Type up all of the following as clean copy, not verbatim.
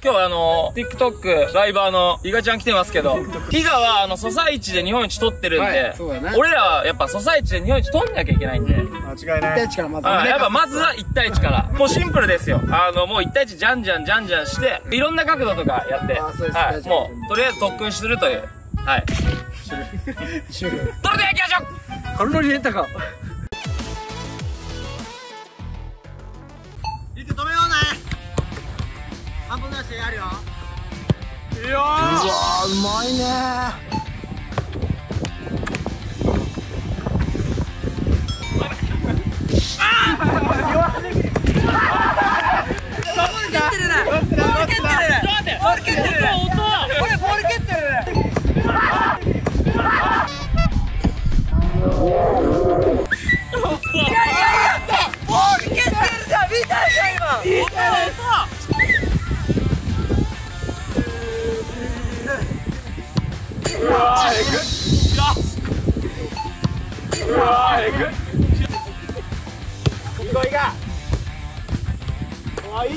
今日TikTok ライバーの伊賀ちゃん来てますけど、伊賀はソサイチで日本一取ってるんで、俺らはやっぱソサイチで日本一取んなきゃいけないんで。間違いない。1対1からまず。やっぱまずは1対1から。もうシンプルですよ。もう1対1じゃんじゃんして、いろんな角度とかやって、はい、もう、とりあえず特訓するという。はい。それでは行きましょう。カロリーレンタカー。 止めようね。半分出してやるよ。 いやー、うわー、うまいねー。弱すぎる。ボール蹴ってるね。ボール蹴ってるね。ボール蹴ってるね。これボール蹴ってるね。いやボール蹴ってるじゃん。見たじゃん今。見たよ。うわー、えぐっ。うわー、えぐっ。いこいが。あ、いい。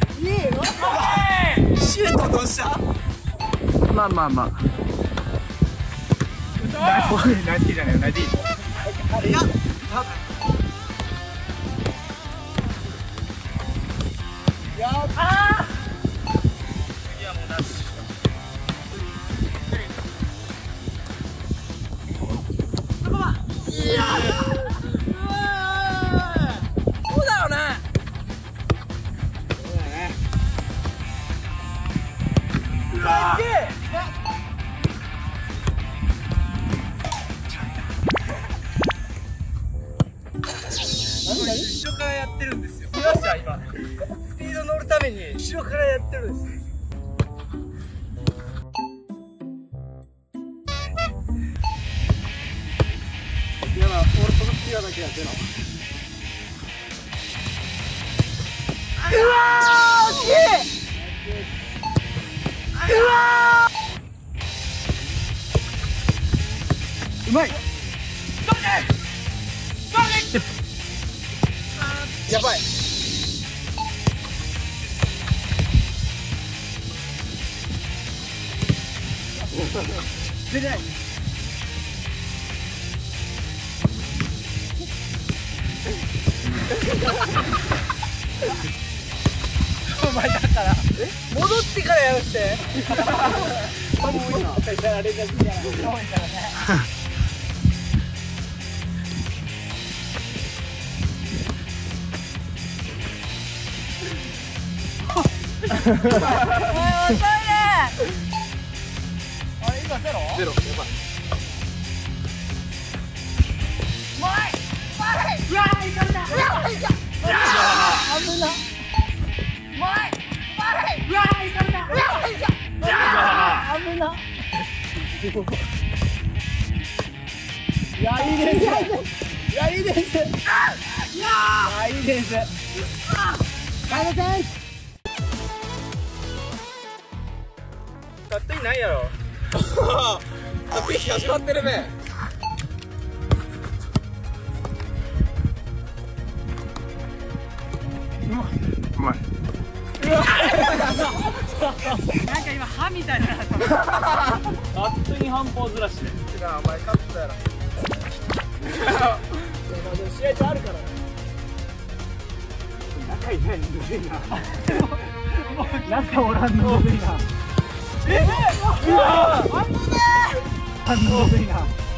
シュートどうした？まあ。ナイスキーじゃねえよ、ナイスキー。いや。やったー。次はもうなし。いやー。そうだよね。うわー。後ろからやってるんですよ。見ました今。スピード乗るために後ろからやってるんです。いや、俺このスピアだけやってな。うわー、惜しい。うわー、うまい。やばい。出ない。お前だから戻ってからやるって。もういいな。あれだけじゃない。多いからね。おい、遅いね。あれ今ゼロ？ゼロ、やばい。うわー、いかれた。うわー、いかれた。危な。うわー、いかれた。危な。いや、いいです。いや、いいです。いや、いいです。帰れて。勝手にないやろ。勝手に始まってるね。うまい。なんか今歯みたいな。勝手に半歩ずらして。お前勝ったやろ。試合中あるから。中いないのむずいな。中おらんのむずいな。うわー、危ねえ。むずいな。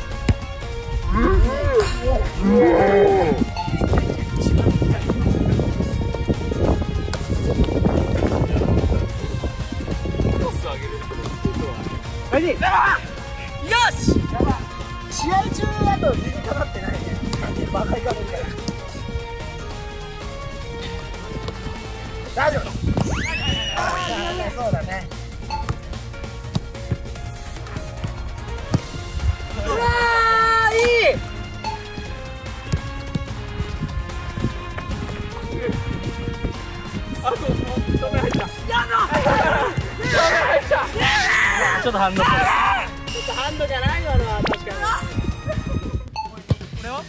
よし。試合中だと理にかかってないね。バカいかないから。大丈夫。そうだね。うわー、いい。あと、止め入った。やだ。ちょっとハンド。ちょっとハンドじゃないわな、確かに。これは？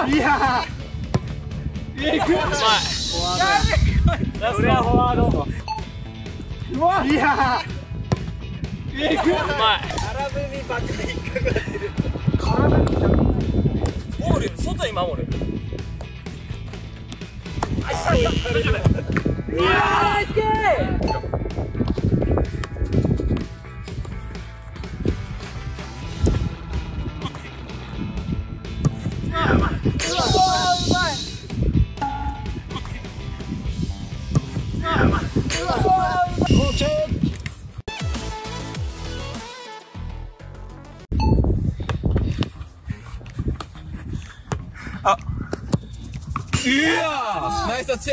いやー、うまい。それはフォワード。うわ、いやー、うまい。空踏みばっかり引っかかってる。空踏みゴール外に守る。うわー、ナイスゲー。あ、いや、ナイスタッチ。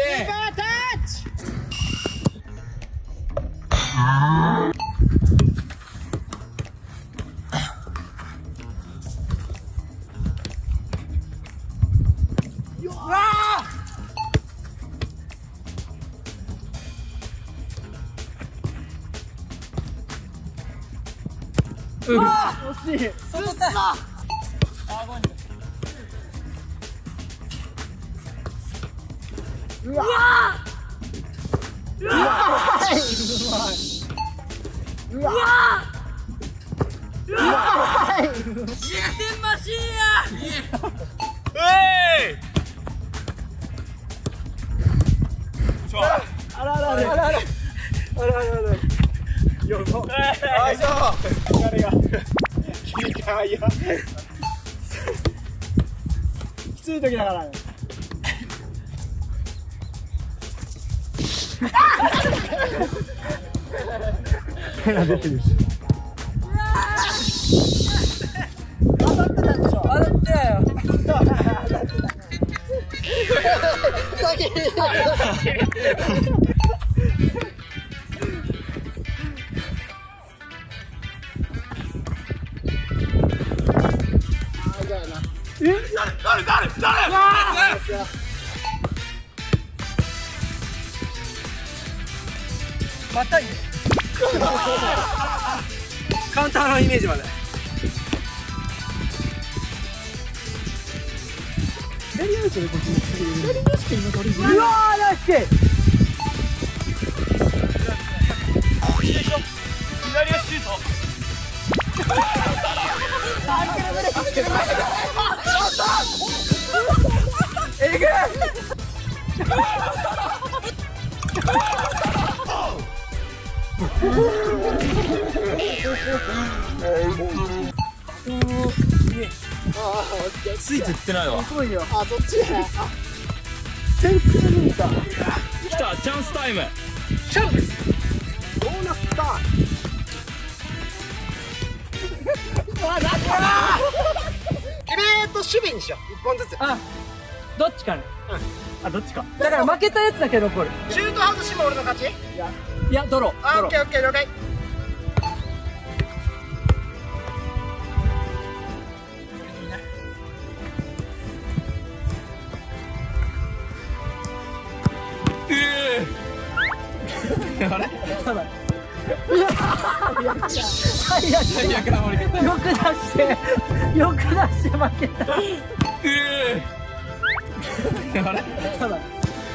うわー、惜しい。外だ。あ、ごめん。うわー、うわー、うわー、うわー、充電マシーンや。えい。ちょ。あらあらあらあらあらあらあら。よいしょ。疲れが。切り替えや。きつい時だからね。手が出てるし。当たってたでしょ。当たってたよ。先に。誰またいね。カウンターのイメージまで。左足でこっちに左足で今取り。うわー、ナイスケー。左足シュート。えぐい。ついてってないわ。あ、そっちや。全然抜いた。来た、チャンスタイム。チャンス。ボーナスター。守備にしよう。1本ずつ。あ、どっちかね。あ、どっちか。だから負けたやつだけ残る。シュート外しも俺の勝ち。いや、ドロー。あ、オッケーオッケー、了解。あれ？最悪な負けた。よく出して負けた。あれ？ただ。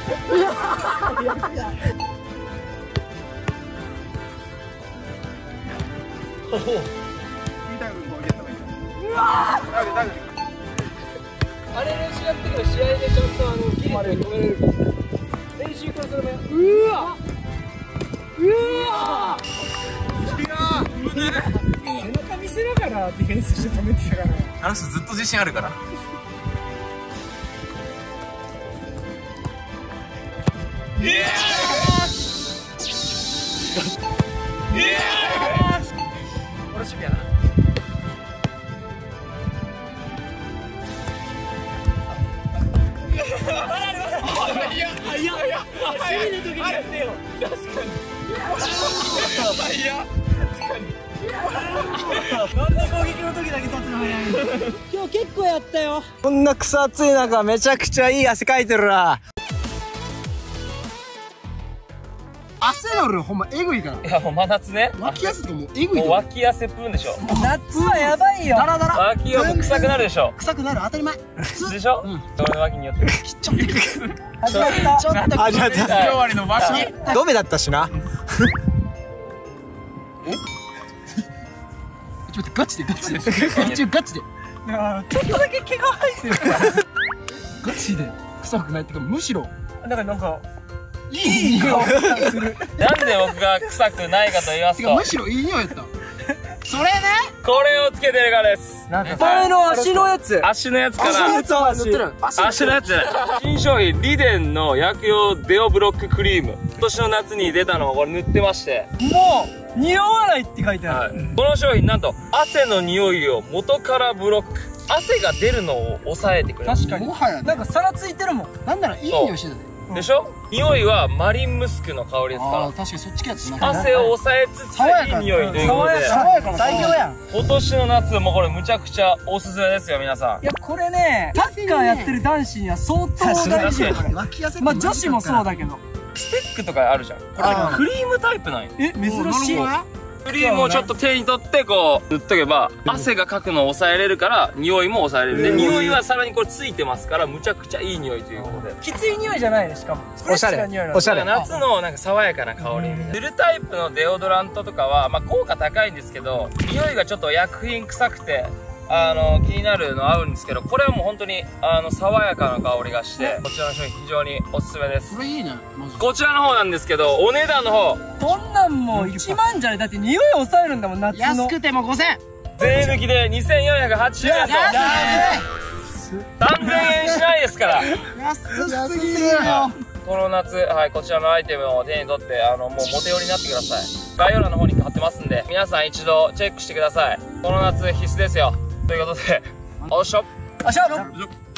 おお。うわー。あれ練習やってから試合でちゃんとギリ止めれる。練習からそれも。うわ。うわ。背中見せながらディフェンスして止めてたから。あの人ずっと自信あるから。俺守備やな。いや、守備の時にやってよ。確かに。いや、確かに。なんで攻撃の時だけ立つの早いの。今日結構やったよ。こんな草暑い中めちゃくちゃいい汗かいてるな。 汗の量ほんまエグいから。 いやもう真夏ね。 脇汗とかもうエグいよ。 もう脇汗プーンでしょ。 夏はやばいよ。 ダラダラ。 脇はもう臭くなるでしょ。 臭くなる当たり前。普通でしょ。俺の脇によってる。 ちょっと始まった。 ちょっと始まった。 終わりの場所。 ドメだったしな。 ちょっとガチでガチで。ガチで。 ちょっとだけ毛が生えてる。 ガチで臭くないってかむしろなんかいい匂いがする。 なんで僕が臭くないかと言いますと、 てかむしろいい匂いやった。それね。 これをつけてるからです。 前の足のやつ。 足のやつから。 足のやつは塗ってる。 足のやつ。新商品リデンの薬用デオブロッククリーム。今年の夏に出たのをこれ塗ってまして。 もう匂わないって書いてある。 この商品なんと汗の匂いを元からブロック。汗が出るのを抑えてくれる。 確かに。 もはやなんか皿ついてるもん。 なんならいい匂いしてたね。 でしょ。匂いはマリンムスクの香りですああか確かにそっち系やったら。 な。 汗を抑えつついい匂いということで。 爽やかな最強やん。 今年の夏もこれむちゃくちゃおすすめですよ皆さん。 いやこれね、サッカーやってる男子には相当大事よこれ。 脇汗。 まあ女子もそうだけど。 スティックとかあるじゃん。これクリームタイプなんよ。 珍しい。 クリームをちょっと手に取ってこう塗っとけば汗がかくのを抑えれるから匂いも抑えれる。で匂いはさらにこれついてますからむちゃくちゃいい匂いということで。 きつい匂いじゃないねしかも。 おしゃれ。おしゃれ。 夏のなんか爽やかな香り。塗るタイプのデオドラントとかはまあ効果高いんですけど匂いがちょっと薬品臭くて気になるの合うんですけど、これはもう本当に爽やかな香りがしてこちらの商品非常におすすめです。 これいいね。 こちらの方なんですけどお値段の方そんなんもう1万じゃない。だって匂いを抑えるんだもん夏の。 安くても5000。 税抜きで2480円と3000円しないですから安すぎるよ。 この夏、はい、こちらのアイテムを手に取ってもうモテ寄りになってください。概要欄の方に貼ってますんで皆さん一度チェックしてください。この夏必須ですよということでおっしゃ。 あしゃ。